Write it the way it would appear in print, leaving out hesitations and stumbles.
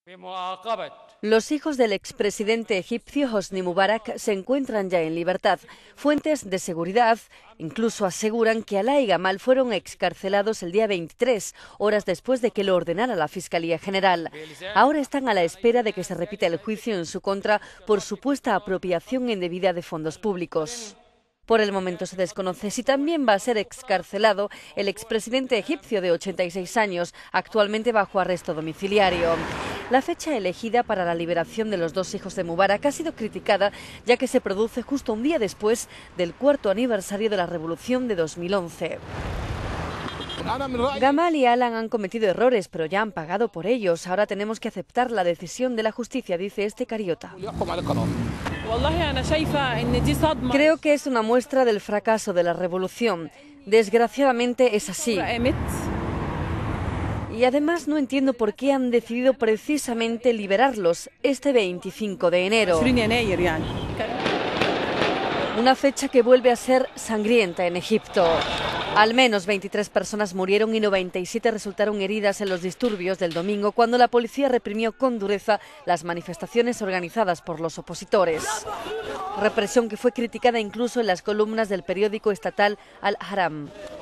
Los hijos del expresidente egipcio Hosni Mubarak se encuentran ya en libertad. Fuentes de seguridad incluso aseguran que Alaa y Gamal fueron excarcelados el día 23, horas después de que lo ordenara la Fiscalía General. Ahora están a la espera de que se repita el juicio en su contra por supuesta apropiación indebida de fondos públicos. Por el momento se desconoce si también va a ser excarcelado el expresidente egipcio de 86 años, actualmente bajo arresto domiciliario. La fecha elegida para la liberación de los dos hijos de Mubarak ha sido criticada, ya que se produce justo un día después del 4º aniversario de la revolución de 2011. Gamal y Alan han cometido errores, pero ya han pagado por ellos. Ahora tenemos que aceptar la decisión de la justicia, dice este cariota. Creo que es una muestra del fracaso de la revolución. Desgraciadamente es así. Y además no entiendo por qué han decidido precisamente liberarlos este 25 de enero. Una fecha que vuelve a ser sangrienta en Egipto. Al menos 23 personas murieron y 97 resultaron heridas en los disturbios del domingo, cuando la policía reprimió con dureza las manifestaciones organizadas por los opositores. Represión que fue criticada incluso en las columnas del periódico estatal Al-Ahram.